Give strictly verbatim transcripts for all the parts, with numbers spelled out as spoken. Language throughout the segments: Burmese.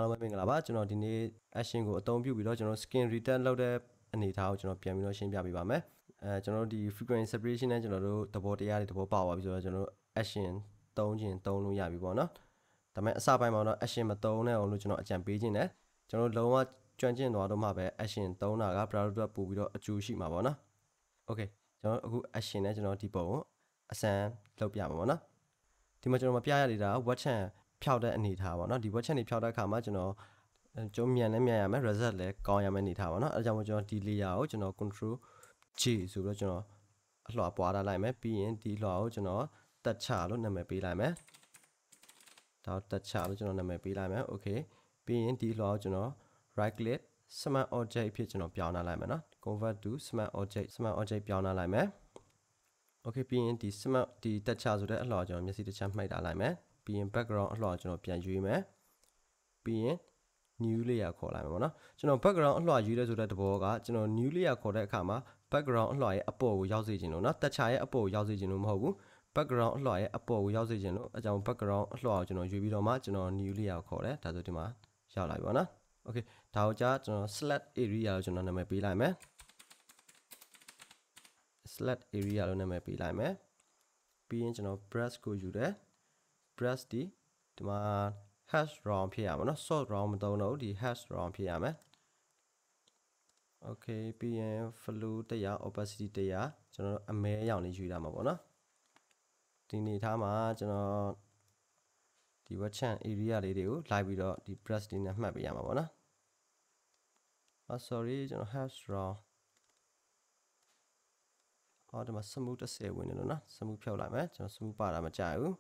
အားလုံးပဲမင်္ဂလာပါကျွန်တော်ဒီနေ့ action ကိုအသုံးပြုပြီးတော့ကျွန်တော် skin return လုပ်တဲ့အနေအထားကိုကျွန်တော်ပြန်ပြီးတော့ရှင်းပြပေးပါမယ်အဲကျွန်တော်တို့ဒီ frequency separation နဲ့ကျွန်တော်တို့သဘောတရားတွေသဘောပေါက်ပါပြီဆိုတော့ကျွန်တော်တို့ action သုံးခြင်းသုံးလို့ရပြီပေါ့နော်ဒါပေမဲ့အစပိုင်းမှာတော့ action မသုံးနဲ့အောင်လို့ကျွန်တော်အကြံပေးခြင်းနဲ့ကျွန်တော်လုံးဝကျွမ်းကျင်သွားတော့မှပဲ action သုံးတာက browser အတွက်ပို့ပြီးတော့အကျိုးရှိမှာပေါ့နော် okay ကျွန်တော်အခု action နဲ့ကျွန်တော်ဒီပုံကိုအစမ်းလုပ်ပြမှာပေါ့နော်ဒီမှာကျွန်တော်မပြရသေးတာ what chan ဖြောက်တဲ့အနေထားပေါ့နော်ဒီ what chan တွေဖြောက်တဲ့အခါမှာကျွန်တော်ကျွန်တော်မြန်လည်းမြန်ရမယ် result လည်းကောင်းရမယ်အနေထားပေါ့နော်အဲကြောင့်မို့ကျွန်တော်ဒီ layer ကိုကျွန်တော် control G ဆိုပြီးတော့ကျွန်တော်အလှပွားထားလိုက်မယ်ပြီးရင်ဒီလှကိုကျွန်တော်တက်ချလို့နာမည်ပေးလိုက်မယ်ဒါတက်ချလို့ကျွန်တော်နာမည်ပေးလိုက်မယ် okay ပြီးရင်ဒီလှကိုကျွန်တော် right click smart object ဖြစ်ကျွန်တော်ပြောင်းထားလိုက်မယ်နော် convert to smart object smart object ပြောင်းထားလိုက်မယ် okay ပြီးရင်ဒီ smart ဒီတက်ချဆိုတဲ့အလှကိုကျွန်တော်မျက်စိတစ်ချက်မှိတ်ထားလိုက်မယ်ပြီးရင် background အလှကိုကျွန်တော်ပြန်ရွေးမယ်ပြီးရင် new layer ခေါ်လိုက်မှာပေါ့နော်ကျွန်တော် background အလှရွေးတဲ့ဆိုတဲ့သဘောကကျွန်တော် new layer ခေါ်တဲ့အခါမှာ background အလှရဲ့အပေါ်ကိုရောက်စေခြင်းလို့နော်တက်ချရဲ့အပေါ်ကိုရောက်စေခြင်းလို့မဟုတ်ဘူး background အလှရဲ့အပေါ်ကိုရောက်စေခြင်းလို့အကြောင်း background အလှကိုကျွန်တော်ရွေးပြီးတော့မှကျွန်တော် new layer ခေါ်တယ်ဒါဆိုဒီမှာရောက်လာပြီပေါ့နော် okay ဒါကိုကြာကျွန်တော် select area ကိုကျွန်တော်နာမည်ပေးလိုက်မယ် select area လို့နာမည်ပေးလိုက်မယ်ပြီးရင်ကျွန်တော် brush ကိုယူတယ် brush ဒီဒီမှာ hash round ဖြစ်ရမှာနော် sort round မသုံးတော့ဒီ hash round ဖြစ်ရမယ် okay ပြီးရင် flow တရား opacity တရားကျွန်တော်အမဲအရောင်လေးယူရမှာပေါ့နော်ဒီနေထားမှာကျွန်တော်ဒီ watch chan area လေးတွေကိုလိုက်ပြီးတော့ဒီ brush လေးနဲ့မှတ်ပေးရမှာပေါ့နော်အော် sorry ကျွန်တော် hash round အော်ဒီမှာ smooth တစ်ဆယ်ဝင်နေလို့နော် smooth ဖြုတ်လိုက်မယ်ကျွန်တော် smooth ပါတာမကြိုက်ဘူး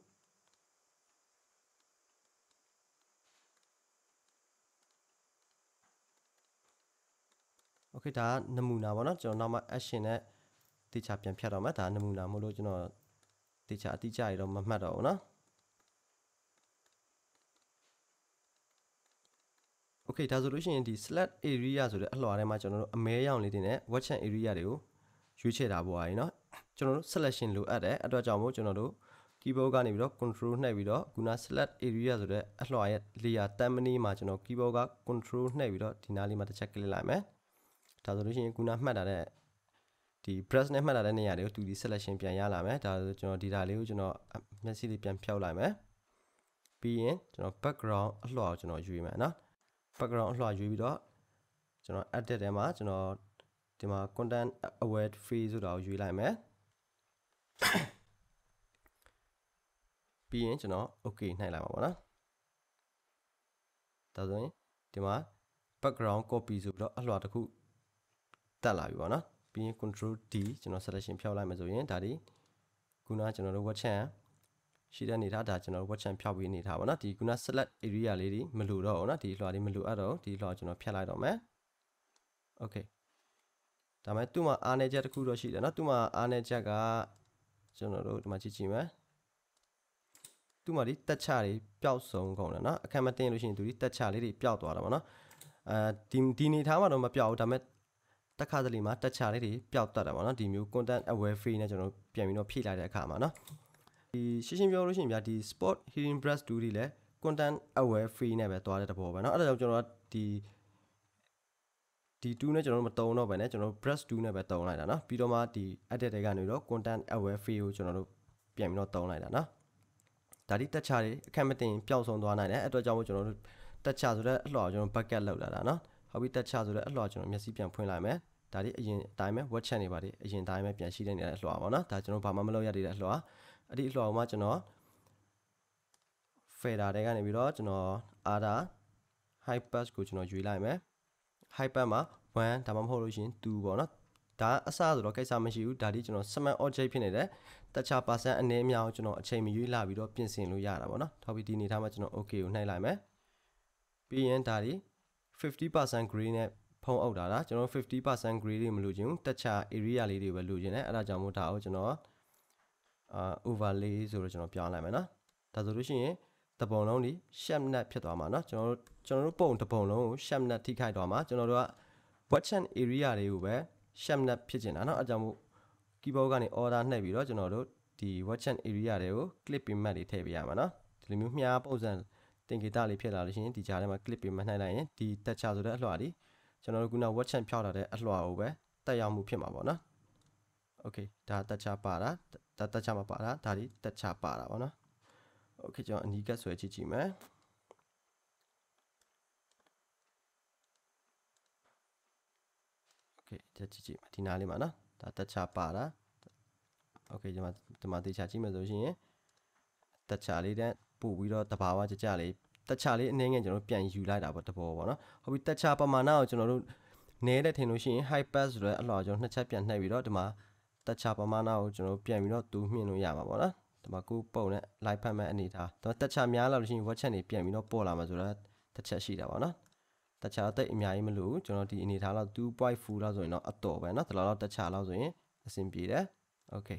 โอเคဒါနမူနာပေါ့နော်ကျွန်တော်နောက်မှ action နဲ့တေချာပြန်ဖြတ်တော့မှာဒါနမူနာမဟုတ်လို့ကျွန်တော်တေချာအတိအကျရတော့မမှတ်တော့ဘူးနော်โอเคဒါဆိုလို့ရှိရင်ဒီ select area ဆိုတဲ့အလှော်ထဲမှာကျွန်တော်တို့အမဲရောင်လေးတွေနဲ့ watch chan area တွေကိုရွေးချယ်တာပေါ့အားနော်ကျွန်တော်တို့ selection လိုအပ်တယ်အတွက်ကြောင့်မို့ကျွန်တော်တို့ keyboard ကနေပြီးတော့ control နှိပ်ပြီးတော့ခုန select area ဆိုတဲ့အလှော်ရဲ့ layer တမ်းမနီးမှာကျွန်တော် keyboard က control နှိပ်ပြီးတော့ဒီနားလေးမှာတစ်ချက် click လိုက်မယ်ဒါဆိုလို့ရှိရင်ခုနမှတ်တာတဲ့ဒီ brush နဲ့မှတ်တာတဲ့နေရာတွေကိုသူဒီ selection ပြန်ရလာမယ်ဒါဆိုကျွန်တော်ဒီဓာတ်လေးကိုကျွန်တော်မျက်စိလေးပြန်ဖြောက်လိုက်မယ်ပြီးရင်ကျွန်တော် background အလှော်ကိုကျွန်တော်ရွေးမယ်နော် background အလှော်ရွေးပြီးတော့ကျွန်တော် edit ထဲမှာကျွန်တော်ဒီမှာ content aware free ဆိုတာကိုရွေးလိုက်မယ်ပြီးရင်ကျွန်တော် okay နှိုက်လိုက်ပါပေါ့နော်ဒါဆိုရင်ဒီမှာ background copy ဆိုပြီးတော့အလှော်တစ်ခုတက်လာပြီပေါ့နော်ပြီးရင် control D ကျွန်တော် selection ဖြောက်လိုက်မယ်ဆိုရင်ဒါဒီခုနကကျွန်တော်တို့ watch chan ရှိတဲ့အနေထားဒါကျွန်တော်တို့ watch chan ဖြောက်ပြီးအနေထားပေါ့နော်ဒီခုန select area လေးတွေမလိုတော့ဘူးနော်ဒီအလှော်လေးမလိုအပ်တော့ဒီအလှော်ကျွန်တော်ဖြတ်လိုက်တော့မယ် okay ဒါမဲ့သူ့မှာအားနည်းချက်တစ်ခုတော့ရှိတယ်နော်သူ့မှာအားနည်းချက်ကကျွန်တော်တို့ဒီမှာကြည့်ကြည့်မယ်သူ့မှာဒီတက်ချတွေပျောက်ဆုံးကုန်တယ်နော်အခက်မတင်လို့ရှိရင်သူဒီတက်ချလေးတွေပျောက်သွားတာပေါ့နော်အဲဒီဒီနေထားမှာတော့မပျောက်ဘူးဒါမဲ့တက်ခါတလေမှာတက်ချလေးတွေပျောက်တတ်တာပေါ့နော်ဒီမျိုး content aware free နဲ့ကျွန်တော်ပြန်ပြီးတော့ဖြည့်လိုက်တဲ့အခါမှာနော်ဒီရှင်းရှင်းပြောလို့ရှိရင်ဗျာဒီ spot hearing brush tool တွေလည်း content aware free နဲ့ပဲသွားတဲ့တဘောပဲနော်အဲ့ဒါကြောင့်ကျွန်တော်ဒီဒီtool နဲ့ကျွန်တော်တို့မတုံးတော့ပဲねကျွန်တော်တို့ brush tool နဲ့ပဲတုံးလိုက်တာနော်ပြီးတော့မှဒီ edit တွေကနေတော့ content aware free ကိုကျွန်တော်တို့ပြန်ပြီးတော့တုံးလိုက်တာနော်ဒါဒီတက်ချတွေအခက်မတင်ပျောက်ဆုံးသွားနိုင်တယ်အဲ့အတွက်ကြောင့်မို့ကျွန်တော်တို့တက်ချဆိုတဲ့အလှော်ကျွန်တော် bucket လောက်လာတာနော်ဟုတ်ပြီတက်ချဆိုတဲ့အလှော်ကျွန်တော်မျက်စိပြန်ဖွင့်လိုက်မယ်ဒါဒီအရင်အတိုင်းပဲ watch chan တွေပါဒီအရင်တိုင်းပဲပြန်ရှိတဲ့နေတဲ့အလှော်ပါနော်ဒါကျွန်တော်ဘာမှမလုပ်ရသေးတဲ့အလှော်အဲ့ဒီအလှော်မှာကျွန်တော် fader တွေကနေပြီးတော့ကျွန်တော် other high pass ကိုကျွန်တော်ရွေးလိုက်မယ် high pass မှာoneဒါမှမဟုတ်လို့ရှိရင်twoပေါ့နော်ဒါအစဆိုတော့ကိစ္စမရှိဘူးဒါဒီကျွန်တော် smart object ဖြစ်နေတယ်တက်ချ percent အနည်းအများကိုကျွန်တော်အချိန်မရွေးလာပြီးတော့ပြင်ဆင်လို့ရတာပေါ့နော်ထောက်ပြီးဒီနေထားမှာကျွန်တော် okay ကိုနှိုက်လိုက်မယ်ပြီးရင်ဒါဒီ fifty percent gray နဲ့ဖုံးအုပ်တာလားကျွန်တော် fifty percent gray တွေမလို့ခြင်းတက်ချ area လေးတွေပဲလို့ခြင်းတယ်အဲ့ဒါကြောင့်မို့ဒါကိုကျွန်တော်အာ overlay ဆိုတော့ကျွန်တော်ပြောင်းလိုက်မယ်နော်ဒါဆိုလို့ရှိရင်တပုံလုံးဒီ sharpness ဖြစ်သွားမှာနော်ကျွန်တော်တို့ကျွန်တော်တို့ပုံတပုံလုံးကို sharpness ထိခိုက်သွားမှာကျွန်တော်တို့က watch chan area တွေကိုပဲ sharpness ဖြစ်နေတာနော်အဲ့ကြောင့်မို့ keyboard ကနေ order နှိပ်ပြီးတော့ကျွန်တော်တို့ဒီ watch chan area တွေကို clip pin map တွေထည့်ပေးရမှာနော်ဒီလိုမျိုးမြားပုံစံတင်ကေတာလေးဖြစ်လာလို့ရှိရင်ဒီကြားထဲမှာ clip ပေးမှနှိုက်လိုက်ရင်ဒီတက်ချဆိုတဲ့အလွှာဒီကျွန်တော်တို့ခုန watch chant ဖြောက်လာတဲ့အလွှာကိုပဲတက်ရောက်မှုဖြစ်မှာပေါ့နော် okay ဒါတက်ချပါတာဒါတက်ချမပါတာဒါဒီတက်ချပါတာပေါ့နော် okay ကျွန်တော်အနီးကပ်ဆွဲကြည့်ကြည့်မယ် okay ကြည့်ကြည့်ဒီနားလေးမှာနော်ဒါတက်ချပါတာ okay ကျွန်တော်ဒီမှာတေချာကြည့်မယ်ဆိုရှင်တက်ချလေးတဲ့ပို့ပြီးတော့တဘာဝကြကြလေးတက်ချလေးအနည်းငယ်ကျွန်တော်ပြန်ယူလိုက်တာပေါ့တဘောပေါ့နော်ဟုတ်ပြီတက်ချပမာဏကိုကျွန်တော်တို့နဲတဲ့ထင်လို့ရှိရင် high pass ဆိုတဲ့အလှော်ကျွန်တော်နှစ်ချက်ပြန်နှိပ်ပြီးတော့ဒီမှာတက်ချပမာဏကိုကျွန်တော်ပြန်ပြီးတော့တူးမြင့်လို့ရမှာပေါ့နော်ဒီမှာကိုပုံနဲ့ live ဖတ်မဲ့အနေထားတော့တက်ချများလာလို့ရှိရင် watch နေပြန်ပြီးတော့ပေါ်လာမှာဆိုတော့တစ်ချက်ရှိတာပေါ့နော်တက်ချတိတ်အများကြီးမလို့ကျွန်တော်ဒီအနေထားလောက် two point four လောက်ဆိုရင်တော့အတော်ပဲနော်ဒီလောက်တက်ချလောက်ဆိုရင်အဆင်ပြေတယ် okay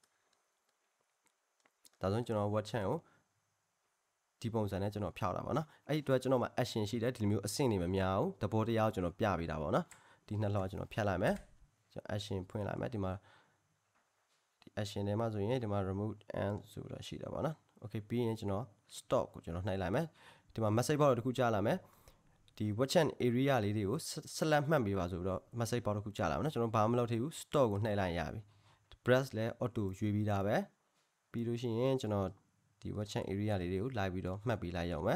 ဒါဆိုရင်ကျွန်တော် watch ကိုဒီပုံစံနဲ့ကျွန်တော်ဖြောက်တာပေါ့နော်အဲ့ဒီအတွက်ကျွန်တော်မှာ action ရှိတယ်ဒီလိုမျိုးအဆင့်တွေမများဘူးတဘောတရားကိုကျွန်တော်ပြပေးတာပေါ့နော်ဒီနှစ်လောက်ကျွန်တော်ဖြတ်လိုက်မယ်ကျွန်တော် action ဖွင့်လိုက်မယ်ဒီမှာဒီ action ထဲမှာဆိုရင်ဒီမှာ remove and ဆိုတော့ရှိတာပေါ့နော် okay ပြီးရင်ကျွန်တော် stop ကိုကျွန်တော်နှိုက်လိုက်မယ်ဒီမှာ message box တစ်ခုကြားလာမယ်ဒီ watch and area လေးတွေကို select မှတ်ပေးပါဆိုတော့ message box တစ်ခုကြားလာမယ်နော်ကျွန်တော်ဘာမှမလုပ်သေးဘူး stop ကိုနှိုက်လိုက်ရပြီ brush လဲ auto ရွေးပြီးသားပဲပြီးလို့ရှိရင်ကျွန်တော်ဒီ watch and area လေးတွေကိုလိုက်ပြီးတော့မှတ်ပေးလိုက်ရအောင်မယ်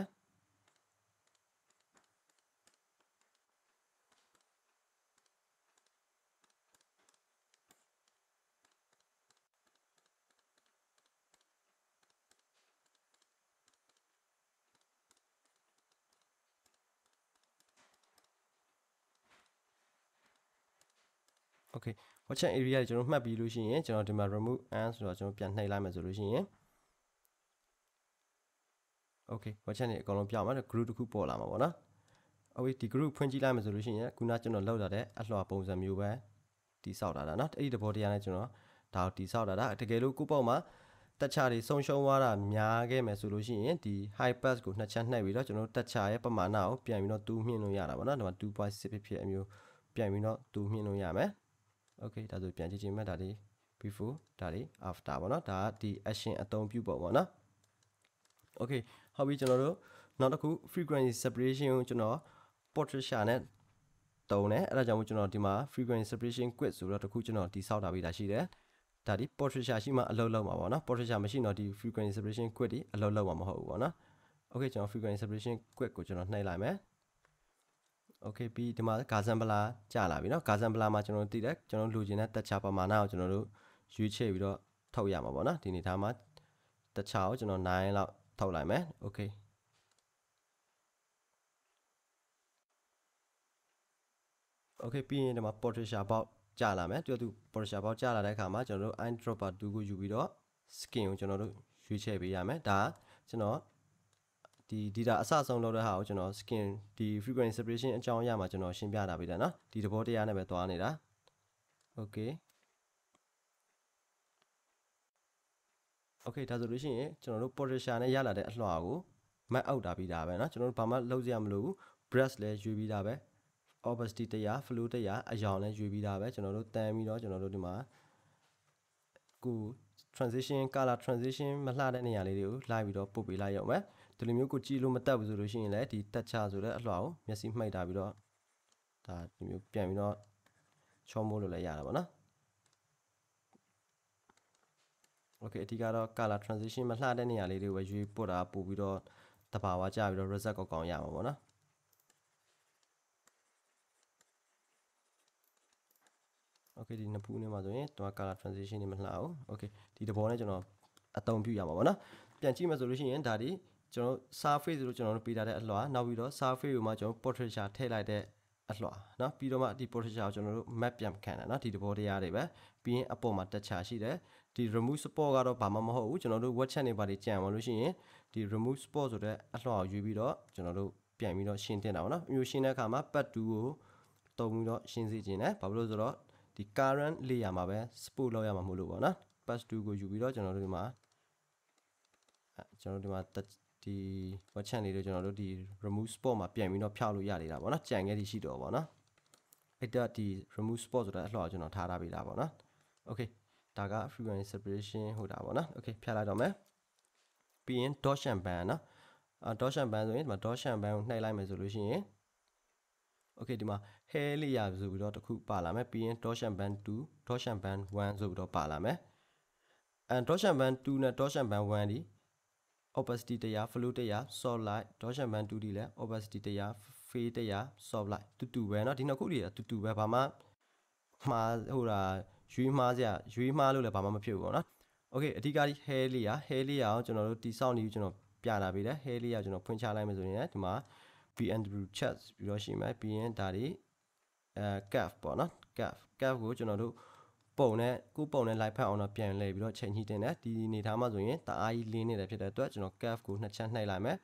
okay watch and area ကျွန်တော်မှတ်ပြီးလို့ရှိရင်ကျွန်တော်ဒီမှာ remove and ဆိုတော့ကျွန်တော်ပြန်နှိပ်လိုက်မယ်ဆိုလို့ရှိရင် okay watch and နေအကုန်လုံးပြောင်းမှာ group တစ်ခုပေါ်လာမှာပေါ့နော် okay ဒီ group ဖွင့်ကြည့်လိုက်မယ်ဆိုလို့ရှိရင်ခုနကျွန်တော်လောက်လာတဲ့အလှော်ပုံစံမျိုးပဲတိဆောက်တာနော်အဲ့ဒီတဘောတရားနဲ့ကျွန်တော်ဒါကိုတိဆောက်တာဒါတကယ်လို့ကိုပေါ့မှာတက်ချတွေဆုံးရှုံးသွားတာများခဲ့မယ်ဆိုလို့ရှိရင်ဒီ high pass ကိုနှစ်ချက်နှိပ်ပြီးတော့ကျွန်တော်တက်ချရဲ့ပမာဏကိုပြန်ပြီးတော့တူးမြင့်လို့ရတာပေါ့နော်ဒီမှာ two point six ဖြစ်ဖြစ်အမျိုးပြန်ပြီးတော့တူးမြင့်လို့ရမယ် okay ဒါဆိုပြန်ကြည့်ချင်းမဲ့ဒါလေး before ဒါလေး after ပေါ့နော်ဒါကဒီ action အသုံးပြုပုံပေါ့နော် okay ဟုတ်ပြီကျွန်တော်တို့နောက်တစ်ခု frequency separation ကိုကျွန်တော် portrait နဲ့တုံးတယ်အဲ့ဒါကြောင့်မို့ကျွန်တော်ဒီမှာ frequency separation quit ဆိုတော့တစ်ခုကျွန်တော်ဒီဆောက်တာပေးတာရှိတယ်ဒါဒီ portrait ရှိမှအလုပ်လုပ်မှာပေါ့နော် portrait မရှိတော့ဒီ frequency separation quit ဒီအလုပ်လုပ်မှာမဟုတ်ဘူးပေါ့နော် okay ကျွန်တော် frequency separation quit ကိုကျွန်တော်နှိပ်လိုက်မယ် okay ပြီးဒီမှာ Gaussian blur ကြာလာပြီเนาะ Gaussian blur မှာကျွန်တော်တို့သိတယ်ကျွန်တော်တို့လိုချင်တဲ့တက်ချပမာဏကိုကျွန်တော်တို့ရွေးချယ်ပြီးတော့ထုတ်ရမှာပေါ့နော်ဒီနေသားမှာတက်ချကိုကျွန်တော်nineလောက်ထုတ်လိုက်မယ် okay okay ပြီးရင်ဒီမှာ portrait ပေါက်ကြာလာမယ်တူတူ portrait ပေါက်ကြာလာတဲ့အခါမှာကျွန်တော်တို့ eyedropper two ကိုယူပြီးတော့ skin ကိုကျွန်တော်တို့ရွေးချယ်ပေးရမယ်ဒါကျွန်တော်ဒီ data အစဆုံးလုပ်တဲ့ဟာကိုကျွန်တော် skin ဒီ frequency separation အကြောင်းအရာမှာကျွန်တော်ရှင်းပြတာပေးတယ်เนาะဒီသဘောတရားနဲ့ပဲသွားနေတာ okay okay ဒါဆိုလို့ရှိရင်ကျွန်တော်တို့ portrait နဲ့ရလာတဲ့အလှော်ကို map out တာပြီးတာပဲเนาะကျွန်တော်တို့ဘာမှလုပ်စရာမလိုဘူး brush လဲရွေးပြီးတာပဲ opacity တရား flow တရားအရောင်လဲရွေးပြီးတာပဲကျွန်တော်တို့တန်းပြီးတော့ကျွန်တော်တို့ဒီမှာကို transition color transition မလှတဲ့နေရာလေးတွေကိုလိုက်ပြီးတော့ပုတ်ပေးလိုက်ရအောင်မယ်ဒီလိုမျိုးကိုကြည့်လို့မတက်ဘူးဆိုလို့ရှိရင်လည်းဒီတက်ချဆိုတဲ့အလှော်ကိုမျက်စိမှိတ်တာပြီးတော့ဒါဒီမျိုးပြန်ပြီးတော့ချောမိုးလို့လည်းရတာပေါ့နော် okay အဓိကတော့ color transition မလှတဲ့နေရာလေးတွေကိုပဲရွေးပို့တာပို့ပြီးတော့တဘာဝကြပြီးတော့ result ကောင်းကောင်းရမှာပေါ့နော် okay ဒီနှစ်ဖူးနေမှာဆိုရင်တော့ color transition တွေမလှအောင် okay ဒီတဘောနဲ့ကျွန်တော်အသုံးပြုရမှာပေါ့နော်ပြန်ကြည့်မယ်ဆိုလို့ရှိရင်ဒါဒီကျွန်တော် surface လို့ကျွန်တော်တို့ပေးထားတဲ့အလှော်နောက်ပြီးတော့ surface ကိုမှကျွန်တော် portrait ထည့်လိုက်တဲ့အလှော်เนาะပြီးတော့မှဒီ portrait ကိုကျွန်တော်တို့ map ပြန်ခံတာเนาะဒီတဘောတရားတွေပဲပြီးရင်အပေါ်မှာတက်ချရှိတယ်ဒီ remove support ကတော့ဘာမှမဟုတ်ဘူးကျွန်တော်တို့ watch channel တွေပါတွေကြံပါလို့ရှိရင်ဒီ remove support ဆိုတဲ့အလှော်ကိုယူပြီးတော့ကျွန်တော်တို့ပြန်ပြီးတော့ရှင်းတင်တာပေါ့နော်မျိုးရှင်းတဲ့အခါမှာ part two ကိုတုံးပြီးတော့ရှင်းစေခြင်းနဲ့ဘာလို့လဲဆိုတော့ဒီ current layer မှာပဲ support လောက်ရမှာမဟုတ်လို့ပေါ့နော် part two ကိုယူပြီးတော့ကျွန်တော်တို့ဒီမှာကျွန်တော်တို့ဒီမှာဒီ watch channel လေးတွေကျွန်တော်တို့ဒီ remove support မှာပြန်ပြီးတော့ဖြောက်လို့ရနေတာပေါ့နော်ကြံခဲ့သည်ရှိတော့ပေါ့နော်အဲ့တော့ဒီ remove support ဆိုတဲ့အလှော်ကိုကျွန်တော်ထားထားပေးတာပေါ့နော် okay ဒါက frequency separation ဟိုတာပေါ့နော် okay ဖြတ်လိုက်တော့မယ်ပြီးရင် Dodge and Burn နော်အာ Dotchan band ဆိုရင်ဒီမှာ Dotchan band ကိုနှိပ်လိုက်မယ်ဆိုလို့ရှိရင် okay ဒီမှာ hair လေးရဆိုပြီးတော့တစ်ခုပါလာမယ်ပြီးရင် Dotchan band two Dotchan band one ဆိုပြီးတော့ပါလာမယ်အဲ Dotchan band two နဲ့ Dotchan band one ဒီ opacity တရား flow တရား soft light Dotchan band two ဒီလည်း opacity တရား fade တရား soft light တူတူပဲเนาะဒီနှစ်ခုတွေကတူတူပဲဘာမှမှားဟိုတာရွေးမှားစရာရွေးမှားလို့လည်းဘာမှမဖြစ်ဘူးပေါ့နော် okay အဓိကဒီ hair လေးရ hair လေးရအောင်ကျွန်တော်တို့တိစောက်နေပြီးကျွန်တော်ပြလာပေးတယ် hair လေးရကျွန်တော်ဖွင့်ချလိုက်မယ်ဆိုရင်ဒီမှာ B N W chat ပြီးတော့ရှိမယ်ပြီးရင်ဒါတွေအဲ cap ပေါ့နော် cap cap ကိုကျွန်တော်တို့ပုံနဲ့ကိုပုံနဲ့ light ဖတ်အောင်တော့ပြန်လဲပြီးတော့ချိန်ညှိတင်တယ်ဒီနေထားမှာဆိုရင်တအားကြီးလင်းနေတယ်ဖြစ်တဲ့အတွက်ကျွန်တော် cap ကိုနှစ်ချက်နှိပ်လိုက်မယ်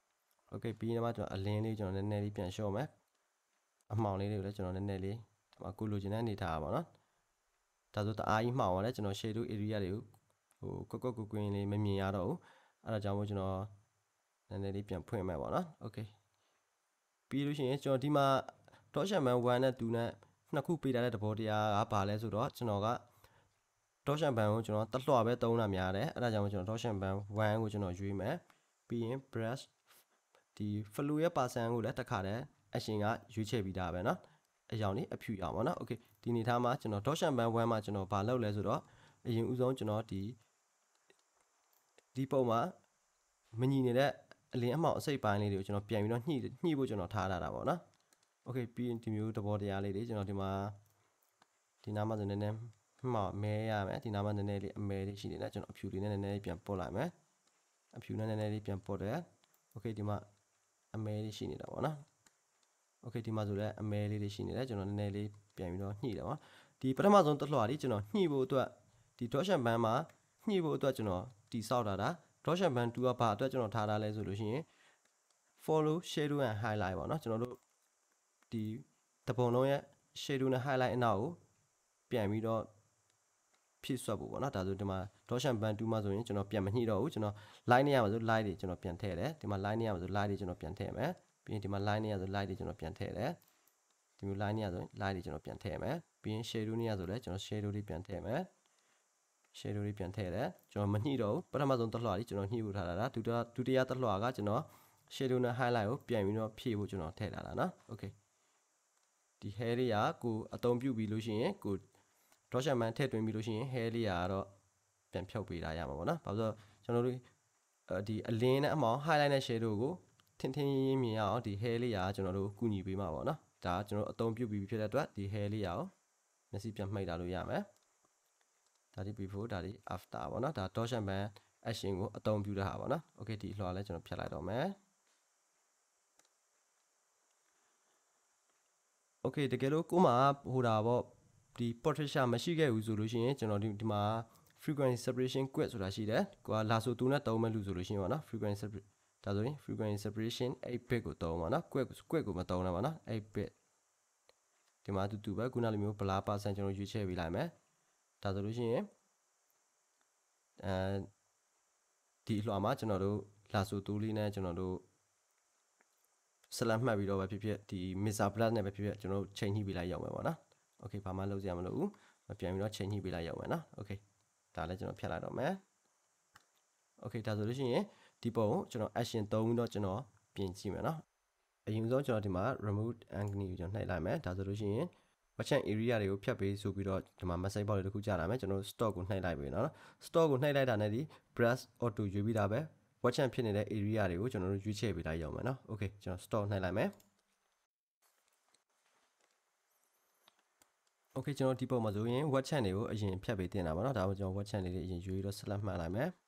okay ပြီးရင်မှကျွန်တော်အလင်းလေးကျွန်တော်နည်းနည်းလေးပြန်လျှော့မယ်အမှောင်လေးတွေကိုလည်းကျွန်တော်နည်းနည်းလေးဒီမှာကိုလိုချင်တဲ့အနေထားပါနော်ဒါဆိုတအားကြီးမှောင်ရတယ်ကျွန်တော် shadow area တွေကိုဟိုကွက်ကွက်ကွက်ကွင်းလေးမမြင်ရတော့ဘူးအဲ့ဒါကြောင့်မို့ကျွန်တော်နည်းနည်းလေးပြန်ဖွင့်မယ်ပေါ့နော် okay ပြီးလို့ရှိရင်ကျွန်တော်ဒီမှာ Dotchan band one နဲ့twoနဲ့နှစ်ခုပေးထားတဲ့သဘောတရားကဘာလဲဆိုတော့ကျွန်တော်က Dotchan band ကိုကျွန်တော်တက်လွှာပဲသုံးတာများတယ်အဲ့ဒါကြောင့်မို့ကျွန်တော် Dotchan band one ကိုကျွန်တော်ရွေးမယ်ပြီးရင် brush ဒီ flow ရဲ့ percent ကိုလည်းတစ်ခါတည်းအရှင်ကရွေးချယ်ပြီးသားပဲเนาะအရောင်လေးအဖြူအောင်ပေါ့နော် okay ဒီနေထားမှာကျွန်တော် Dotchan band one မှာကျွန်တော်ဘာလုပ်လဲဆိုတော့အရင်ဦးဆုံးကျွန်တော်ဒီဒီပုံမှာမညီနေတဲ့အလင်းအမှောင်အစိပ်ပိုင်းလေးတွေကိုကျွန်တော်ပြန်ပြီးတော့ညှိညှိဖို့ကျွန်တော်ထားထားတာပေါ့နော် okay ပြီးရင်ဒီမျိုးသဘောတရားလေးတွေကျွန်တော်ဒီမှာဒီနားမှာဆိုနည်းနည်းမှောင်မဲရမယ်ဒီနားမှာနည်းနည်းလေးအမဲလေးရှိနေတယ်ကျွန်တော်အဖြူလေးနဲ့နည်းနည်းလေးပြန်ပုတ်လိုက်မယ်အဖြူနဲ့နည်းနည်းလေးပြန်ပုတ်တယ် okay ဒီမှာအမဲလေးရှိနေတာပေါ့နော် okay ဒီမှာဆိုလည်းအမဲလေးတွေရှိနေတယ်ကျွန်တော်နည်းနည်းလေးပြန်ပြီးတော့ညှိတယ်ပေါ့ဒီပထမဆုံးတစ်လွှာလေးကျွန်တော်ညှိဖို့အတွက်ဒီ Dotchan band မှာညှိဖို့အတွက်ကျွန်တော်တိဆောက်တာဒါ Dotchan band two ကဘာအတွက်ကျွန်တော်ထားထားလဲဆိုလို့ရှိရင် follow shadow and highlight ပေါ့နော်ကျွန်တော်တို့ဒီတပုံလုံးရဲ့ shadow နဲ့ highlight အနောက်ကိုပြန်ပြီးတော့ဖြည့်ဆွတ်ဖို့ပေါ့နော်ဒါဆိုဒီမှာ Dotchan band two မှာဆိုရင်ကျွန်တော်ပြန်မညှိတော့ဘူးကျွန်တော် line နေရမှာဆို line တွေကျွန်တော်ပြန်ထည့်တယ်ဒီမှာ line နေရမှာဆို line တွေကျွန်တော်ပြန်ထည့်မယ်ပြီးရင်ဒီမှာ line နေရဆို line တွေကျွန်တော်ပြန်ထည့်တယ်ဒီမျိုး line နေရဆို line တွေကျွန်တော်ပြန်ထည့်မယ်ပြီးရင် shadow နေရဆိုလည်းကျွန်တော် shadow တွေပြန်ထည့်မယ် shadow တွေပြန်ထည့်တယ်ကျွန်တော်မညှိတော့ဘူးပထမဆုံးတစ်လွှာလေးကျွန်တော်ညှိဖို့ထားတာဒါဒုတိယဒုတိယတစ်လွှာကကျွန်တော် shadow နဲ့ highlight ကိုပြန်ပြီးတော့ဖြည့်ဖို့ကျွန်တော်ထည့်ထားတာနော် okay ဒီ hair လေးကကိုအသုံးပြုပြီးလို့ရှိရင်ကို Dotchan band ထည့်သွင်းပြီးလို့ရှိရင် hair လေးကတော့ပြန်ဖြုတ်ပေးတာရမှာပေါ့နော်ဘာလို့ဆိုတော့ကျွန်တော်တို့ဒီအလင်းနဲ့အမောင် highlight နဲ့ shadow ကိုထင်ထင်ရင်းမြင်ရအောင်ဒီ hair လေးကကျွန်တော်တို့ကူညီပေးမှာပေါ့နော်ဒါကကျွန်တော်အသုံးပြုပြီးဖြစ်တဲ့အတွက်ဒီ hair လေးရအောင်မျက်စိပြန်မှိတ်လာလို့ရမယ်ဒါဒီ before ဒါဒီ after ပေါ့နော်ဒါ Dotchan band action ကိုအသုံးပြုတာဟာပေါ့နော် okay ဒီလွှာလဲကျွန်တော်ဖြတ်လိုက်တော့မယ် okay တကယ်လို့ကိုမှဟိုတာပေါ့ဒီ portrait မရှိခဲ့ဘူးဆိုလို့ရှိရင်ကျွန်တော်ဒီဒီမှာ frequency separation quit ဆိုတာရှိတယ်ကိုကလာဆိုtwoနဲ့သုံးမဲ့လူဆိုလို့ရှိရင်ပေါ့နော် frequency ဒါဆိုရင် frequency separation eight bit ကိုသုံးပါနော် quit quit ကိုမသုံးနဲ့ပါနော်eight bit ဒီမှာတူတူပဲခုနလိုမျိုး blur percent ကျွန်တော်ရွေးချယ်ပေးလိုက်မယ်ဒါဆိုလို့ရှိရင်အဲဒီအလွှာမှာကျွန်တော်တို့လာဆိုtwoလေးနဲ့ကျွန်တော်တို့ဆလတ်မှတ်ပြီးတော့ပဲဖြစ်ဖြစ်ဒီ mixer plus နဲ့ပဲဖြစ်ဖြစ်ကျွန်တော်တို့ချိန်ညှိပေးလိုက်ရောက်မယ်ပေါ့နော် okay ဘာမှလုပ်စရာမလိုဘူးပြန်ပြီးတော့ချိန်ညှိပေးလိုက်ရောက်မယ်နော် okay ဒါလည်းကျွန်တော်ဖြတ်လိုက်တော့မယ် okay ဒါဆိုလို့ရှိရင်ဒီပုံကိုကျွန်တော် action သုံးပြီးတော့ကျွန်တော်ပြင်ကြည့်မယ်နော်အရင်ဆုံးကျွန်တော်ဒီမှာ remove angle ကိုကျွန်တော်နှိပ်လိုက်မယ်ဒါဆိုလို့ရှိရင် watching area တွေကိုဖြတ်ပေးဆိုပြီးတော့ဒီမှာ message box လေးတစ်ခုကြာလာမယ်ကျွန်တော် stock ကိုနှိပ်လိုက်ပြီနော် stock ကိုနှိပ်လိုက်တာနဲ့ဒီ brush auto ရွေးပြီးတာပဲ watching ဖြစ်နေတဲ့ area တွေကိုကျွန်တော်တို့ရွေးချယ်ပေးလိုက်ရအောင်မယ်နော် okay ကျွန်တော် stock နှိပ်လိုက်မယ် okay ကျွန်တော်ဒီပုံမှာဆိုရင် watching တွေကိုအရင်ဖြတ်ပေးတင်တာပါနော်ဒါမှကျွန်တော် watching လေးတွေအရင်ရွေးပြီးတော့ select မှတ်လိုက်မယ်